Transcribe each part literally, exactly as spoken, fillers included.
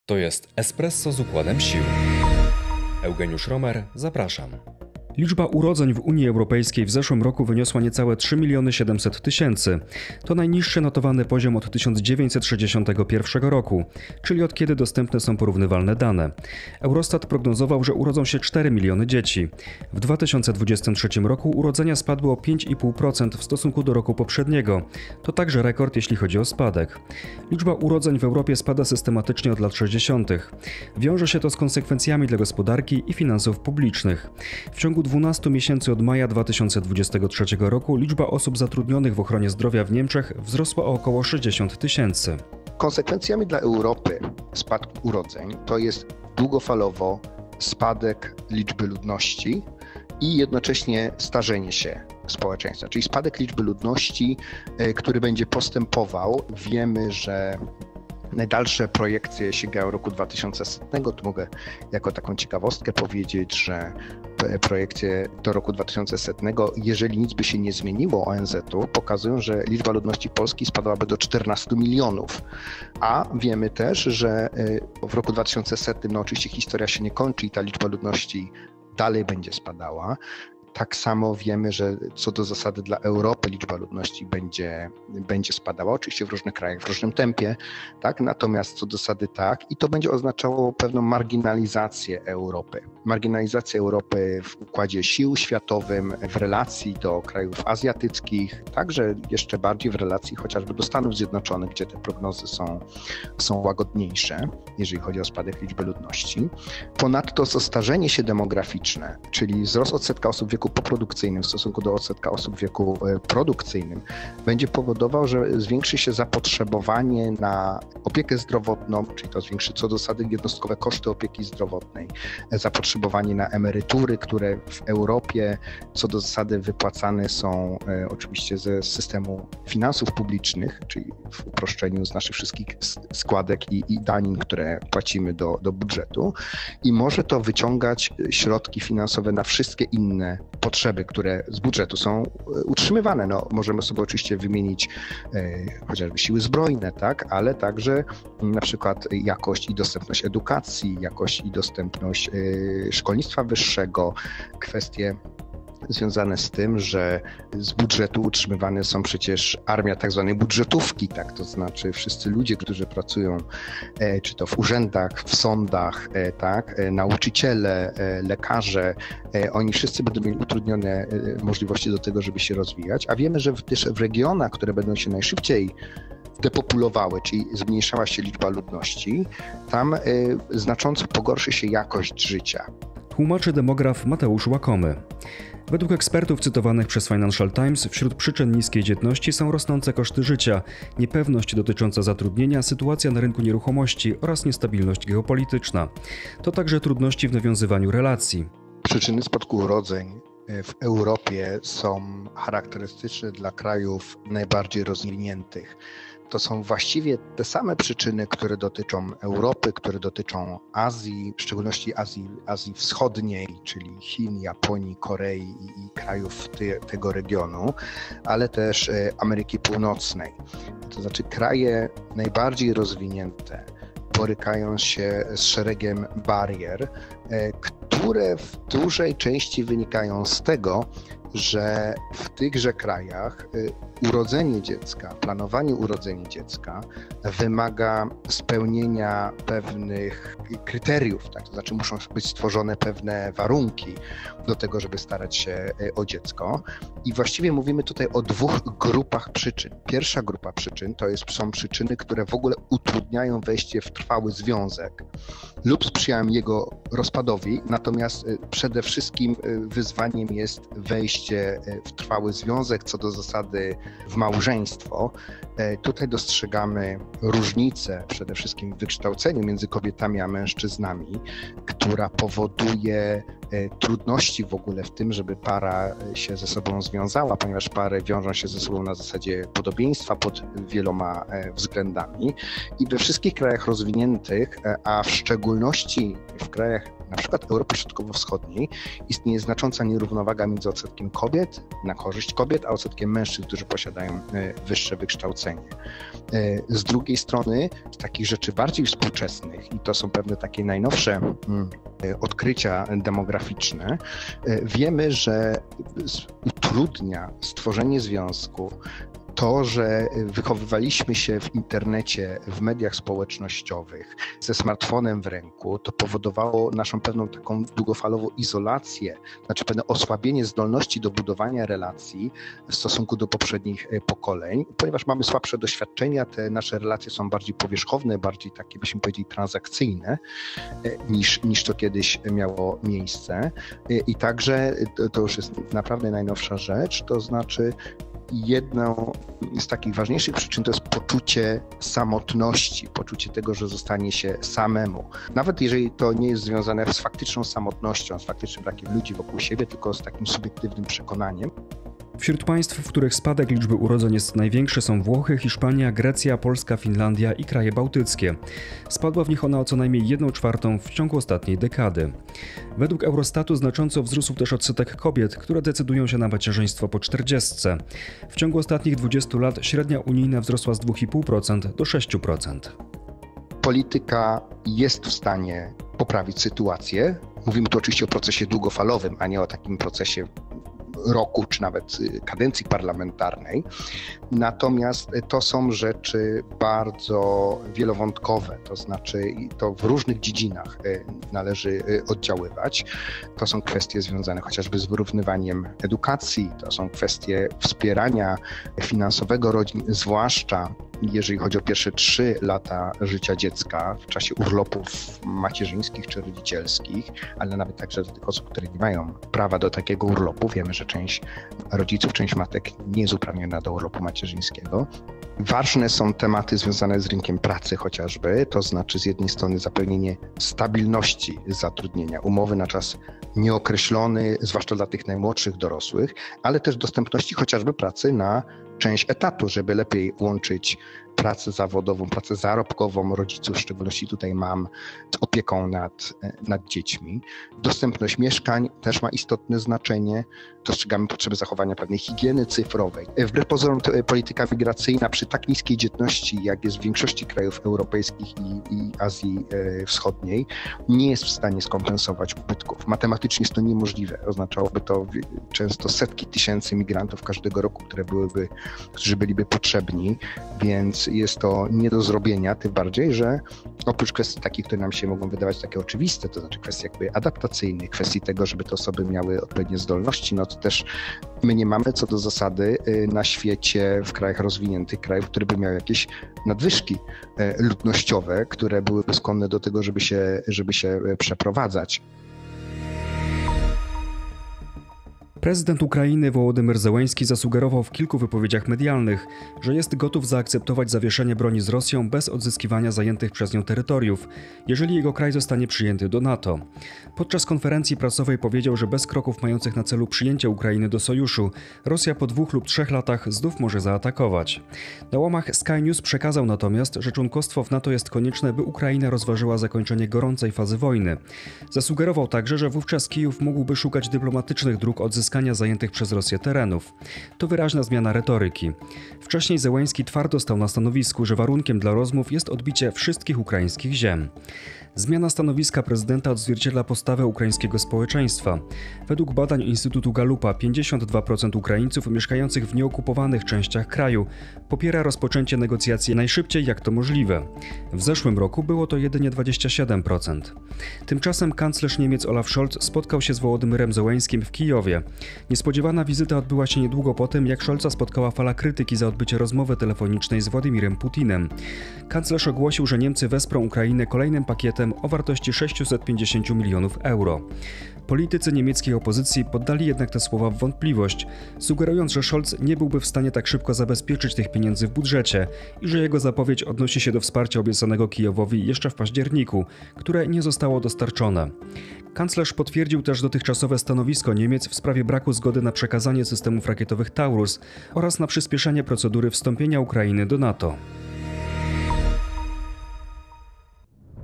To jest Espresso z układem sił. Eugeniusz Romer, zapraszam. Liczba urodzeń w Unii Europejskiej w zeszłym roku wyniosła niecałe trzy miliony siedemset tysięcy. To najniższy notowany poziom od tysiąc dziewięćset sześćdziesiątego pierwszego roku, czyli od kiedy dostępne są porównywalne dane. Eurostat prognozował, że urodzą się cztery miliony dzieci. W dwa tysiące dwudziestym trzecim roku urodzenia spadły o pięć i pół procent w stosunku do roku poprzedniego. To także rekord, jeśli chodzi o spadek. Liczba urodzeń w Europie spada systematycznie od lat sześćdziesiątych. Wiąże się to z konsekwencjami dla gospodarki i finansów publicznych. W ciągu dwunastu miesięcy od maja dwa tysiące dwudziestego trzeciego roku liczba osób zatrudnionych w ochronie zdrowia w Niemczech wzrosła o około sześćdziesiąt tysięcy. Konsekwencjami dla Europy spadku urodzeń to jest długofalowo spadek liczby ludności i jednocześnie starzenie się społeczeństwa, czyli spadek liczby ludności, który będzie postępował. Wiemy, że najdalsze projekcje sięgają roku dwa tysiące setnego. Tu mogę jako taką ciekawostkę powiedzieć, że projekcje do roku dwa tysiące setnego, jeżeli nic by się nie zmieniło O N Z-u, pokazują, że liczba ludności Polski spadałaby do czternastu milionów. A wiemy też, że w roku dwa tysiące setnym, no oczywiście historia się nie kończy i ta liczba ludności dalej będzie spadała. Tak samo wiemy, że co do zasady dla Europy liczba ludności będzie, będzie spadała, oczywiście w różnych krajach, w różnym tempie, tak? Natomiast co do zasady tak i to będzie oznaczało pewną marginalizację Europy. Marginalizację Europy w układzie sił światowym, w relacji do krajów azjatyckich, także jeszcze bardziej w relacji chociażby do Stanów Zjednoczonych, gdzie te prognozy są, są łagodniejsze, jeżeli chodzi o spadek liczby ludności. Ponadto starzenie się demograficzne, czyli wzrost odsetka osób w wieku poprodukcyjnym w stosunku do odsetka osób w wieku produkcyjnym będzie powodował, że zwiększy się zapotrzebowanie na opiekę zdrowotną, czyli to zwiększy co do zasady jednostkowe koszty opieki zdrowotnej, zapotrzebowanie na emerytury, które w Europie co do zasady wypłacane są e, oczywiście ze systemu finansów publicznych, czyli w uproszczeniu z naszych wszystkich składek i, i danin, które płacimy do, do budżetu i może to wyciągać środki finansowe na wszystkie inne potrzeby, które z budżetu są utrzymywane. No, możemy sobie oczywiście wymienić e, chociażby siły zbrojne, tak, ale także na przykład jakość i dostępność edukacji, jakość i dostępność e, szkolnictwa wyższego, kwestie związane z tym, że z budżetu utrzymywane są przecież armia tak zwanej budżetówki, tak, to znaczy wszyscy ludzie, którzy pracują e, czy to w urzędach, w sądach, e, tak, e, nauczyciele, e, lekarze, e, oni wszyscy będą mieli utrudnione e, możliwości do tego, żeby się rozwijać, a wiemy, że w, też w regionach, które będą się najszybciej depopulowały, czyli zmniejszała się liczba ludności, tam e, znacząco pogorszy się jakość życia. Tłumaczy demograf Mateusz Łakomy. Według ekspertów cytowanych przez Financial Times wśród przyczyn niskiej dzietności są rosnące koszty życia, niepewność dotycząca zatrudnienia, sytuacja na rynku nieruchomości oraz niestabilność geopolityczna. To także trudności w nawiązywaniu relacji. Przyczyny spadku urodzeń w Europie są charakterystyczne dla krajów najbardziej rozwiniętych. To są właściwie te same przyczyny, które dotyczą Europy, które dotyczą Azji, w szczególności Azji, Azji Wschodniej, czyli Chin, Japonii, Korei i, i krajów ty, tego regionu, ale też Ameryki Północnej. To znaczy kraje najbardziej rozwinięte borykają się z szeregiem barier, które w dużej części wynikają z tego, że w tychże krajach urodzenie dziecka, planowanie urodzenia dziecka wymaga spełnienia pewnych kryteriów, tak? To znaczy muszą być stworzone pewne warunki do tego, żeby starać się o dziecko. I właściwie mówimy tutaj o dwóch grupach przyczyn. Pierwsza grupa przyczyn to jest, są przyczyny, które w ogóle utrudniają wejście w trwały związek lub sprzyjają jego rozpadowi, natomiast przede wszystkim wyzwaniem jest wejście w trwały związek, co do zasady w małżeństwo. Tutaj dostrzegamy różnicę przede wszystkim w wykształceniu między kobietami a mężczyznami, która powoduje trudności w ogóle w tym, żeby para się ze sobą związała, ponieważ pary wiążą się ze sobą na zasadzie podobieństwa pod wieloma względami. I we wszystkich krajach rozwiniętych, a w szczególności w krajach na przykład Europy Środkowo-Wschodniej istnieje znacząca nierównowaga między odsetkiem kobiet na korzyść kobiet, a odsetkiem mężczyzn, którzy posiadają wyższe wykształcenie. Z drugiej strony, z takich rzeczy bardziej współczesnych, i to są pewne takie najnowsze odkrycia demograficzne, wiemy, że utrudnia stworzenie związku to, że wychowywaliśmy się w internecie, w mediach społecznościowych, ze smartfonem w ręku, to powodowało naszą pewną taką długofalową izolację, znaczy pewne osłabienie zdolności do budowania relacji w stosunku do poprzednich pokoleń, ponieważ mamy słabsze doświadczenia, te nasze relacje są bardziej powierzchowne, bardziej takie, byśmy powiedzieli, transakcyjne, niż, niż to kiedyś miało miejsce. I także, to już jest naprawdę najnowsza rzecz, to znaczy jedną z takich ważniejszych przyczyn to jest poczucie samotności, poczucie tego, że zostanie się samemu. Nawet jeżeli to nie jest związane z faktyczną samotnością, z faktycznym brakiem ludzi wokół siebie, tylko z takim subiektywnym przekonaniem. Wśród państw, w których spadek liczby urodzeń jest największy, są Włochy, Hiszpania, Grecja, Polska, Finlandia i kraje bałtyckie. Spadła w nich ona o co najmniej jedną czwartą w ciągu ostatniej dekady. Według Eurostatu znacząco wzrósł też odsetek kobiet, które decydują się na macierzyństwo po czterdziestce. W ciągu ostatnich dwudziestu lat średnia unijna wzrosła z dwa i pół procent do sześć procent. Polityka jest w stanie poprawić sytuację. Mówimy tu oczywiście o procesie długofalowym, a nie o takim procesie roku, czy nawet kadencji parlamentarnej. Natomiast to są rzeczy bardzo wielowątkowe, to znaczy to w różnych dziedzinach należy oddziaływać. To są kwestie związane chociażby z wyrównywaniem edukacji, to są kwestie wspierania finansowego rodzin, zwłaszcza jeżeli chodzi o pierwsze trzy lata życia dziecka w czasie urlopów macierzyńskich czy rodzicielskich, ale nawet także dla tych osób, które nie mają prawa do takiego urlopu. Wiemy, że część rodziców, część matek nie jest uprawniona do urlopu macierzyńskiego. Ważne są tematy związane z rynkiem pracy chociażby, to znaczy z jednej strony zapewnienie stabilności zatrudnienia, umowy na czas nieokreślony, zwłaszcza dla tych najmłodszych dorosłych, ale też dostępności chociażby pracy na część etatu, żeby lepiej łączyć pracę zawodową, pracę zarobkową rodziców, w szczególności tutaj mam, z opieką nad, nad dziećmi. Dostępność mieszkań też ma istotne znaczenie. Dostrzegamy potrzebę zachowania pewnej higieny cyfrowej. Wbrew pozorom polityka migracyjna przy tak niskiej dzietności, jak jest w większości krajów europejskich i, i Azji Wschodniej, nie jest w stanie skompensować ubytków. Matematycznie jest to niemożliwe. Oznaczałoby to często setki tysięcy migrantów każdego roku, które byłyby, którzy byliby potrzebni, więc jest to nie do zrobienia, tym bardziej, że oprócz kwestii takich, które nam się mogą wydawać takie oczywiste, to znaczy kwestii jakby adaptacyjnych, kwestii tego, żeby te osoby miały odpowiednie zdolności, no to też my nie mamy co do zasady na świecie, w krajach rozwiniętych, krajów, które by miały jakieś nadwyżki ludnościowe, które byłyby skłonne do tego, żeby się, żeby się przeprowadzać. Prezydent Ukrainy Wołodymyr Zełenski zasugerował w kilku wypowiedziach medialnych, że jest gotów zaakceptować zawieszenie broni z Rosją bez odzyskiwania zajętych przez nią terytoriów, jeżeli jego kraj zostanie przyjęty do NATO. Podczas konferencji prasowej powiedział, że bez kroków mających na celu przyjęcie Ukrainy do sojuszu, Rosja po dwóch lub trzech latach znów może zaatakować. Na łamach Sky News przekazał natomiast, że członkostwo w NATO jest konieczne, by Ukraina rozważyła zakończenie gorącej fazy wojny. Zasugerował także, że wówczas Kijów mógłby szukać dyplomatycznych dróg odzyskania zajętych przez Rosję terenów. To wyraźna zmiana retoryki. Wcześniej Zełenski twardo stał na stanowisku, że warunkiem dla rozmów jest odbicie wszystkich ukraińskich ziem. Zmiana stanowiska prezydenta odzwierciedla postawę ukraińskiego społeczeństwa. Według badań Instytutu Galupa pięćdziesiąt dwa procent Ukraińców mieszkających w nieokupowanych częściach kraju popiera rozpoczęcie negocjacji najszybciej jak to możliwe. W zeszłym roku było to jedynie dwadzieścia siedem procent. Tymczasem kanclerz Niemiec Olaf Scholz spotkał się z Wołodymyrem Zełenskim w Kijowie. Niespodziewana wizyta odbyła się niedługo po tym, jak Scholza spotkała fala krytyki za odbycie rozmowy telefonicznej z Władimirem Putinem. Kanclerz ogłosił, że Niemcy wesprą Ukrainę kolejnym pakietem o wartości sześćset pięćdziesiąt milionów euro. Politycy niemieckiej opozycji poddali jednak te słowa w wątpliwość, sugerując, że Scholz nie byłby w stanie tak szybko zabezpieczyć tych pieniędzy w budżecie i że jego zapowiedź odnosi się do wsparcia obiecanego Kijowowi jeszcze w październiku, które nie zostało dostarczone. Kanclerz potwierdził też dotychczasowe stanowisko Niemiec w sprawie braku zgody na przekazanie systemów rakietowych Taurus oraz na przyspieszenie procedury wstąpienia Ukrainy do NATO.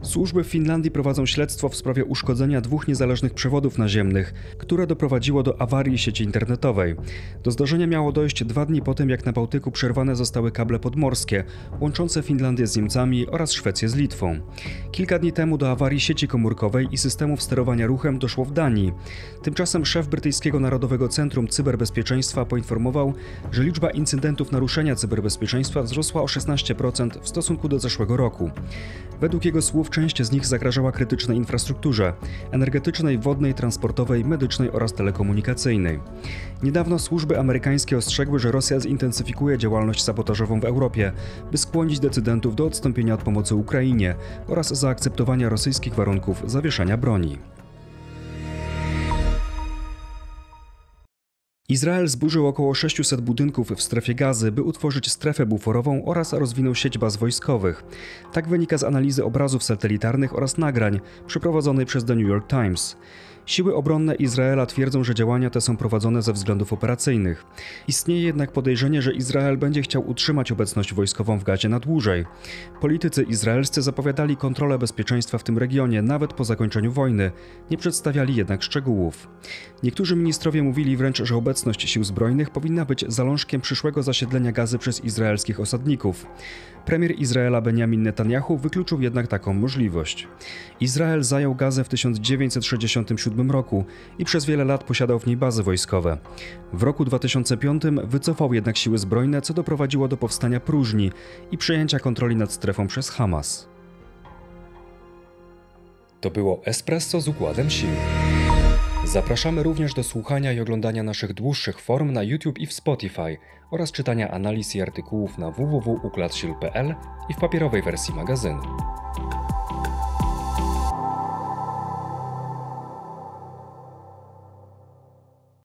Służby w Finlandii prowadzą śledztwo w sprawie uszkodzenia dwóch niezależnych przewodów naziemnych, które doprowadziło do awarii sieci internetowej. Do zdarzenia miało dojść dwa dni po tym, jak na Bałtyku przerwane zostały kable podmorskie łączące Finlandię z Niemcami oraz Szwecję z Litwą. Kilka dni temu do awarii sieci komórkowej i systemów sterowania ruchem doszło w Danii. Tymczasem szef brytyjskiego Narodowego Centrum Cyberbezpieczeństwa poinformował, że liczba incydentów naruszenia cyberbezpieczeństwa wzrosła o szesnaście procent w stosunku do zeszłego roku. Według jego słów część z nich zagrażała krytycznej infrastrukturze energetycznej, wodnej, transportowej, medycznej oraz telekomunikacyjnej. Niedawno służby amerykańskie ostrzegły, że Rosja zintensyfikuje działalność sabotażową w Europie, by skłonić decydentów do odstąpienia od pomocy Ukrainie oraz zaakceptowania rosyjskich warunków zawieszenia broni. Izrael zburzył około sześciuset budynków w strefie Gazy, by utworzyć strefę buforową oraz rozwinął sieć baz wojskowych. Tak wynika z analizy obrazów satelitarnych oraz nagrań przeprowadzonej przez The New York Times. Siły obronne Izraela twierdzą, że działania te są prowadzone ze względów operacyjnych. Istnieje jednak podejrzenie, że Izrael będzie chciał utrzymać obecność wojskową w Gazie na dłużej. Politycy izraelscy zapowiadali kontrolę bezpieczeństwa w tym regionie nawet po zakończeniu wojny, nie przedstawiali jednak szczegółów. Niektórzy ministrowie mówili wręcz, że obecność sił zbrojnych powinna być zalążkiem przyszłego zasiedlenia Gazy przez izraelskich osadników. Premier Izraela Benjamin Netanyahu wykluczył jednak taką możliwość. Izrael zajął Gazę w tysiąc dziewięćset sześćdziesiątym siódmym roku i przez wiele lat posiadał w niej bazy wojskowe. W roku dwa tysiące piątym wycofał jednak siły zbrojne, co doprowadziło do powstania próżni i przejęcia kontroli nad strefą przez Hamas. To było Espresso z układem sił. Zapraszamy również do słuchania i oglądania naszych dłuższych form na YouTube i w Spotify oraz czytania analiz i artykułów na w w w kropka układ sił kropka p l i w papierowej wersji magazynu.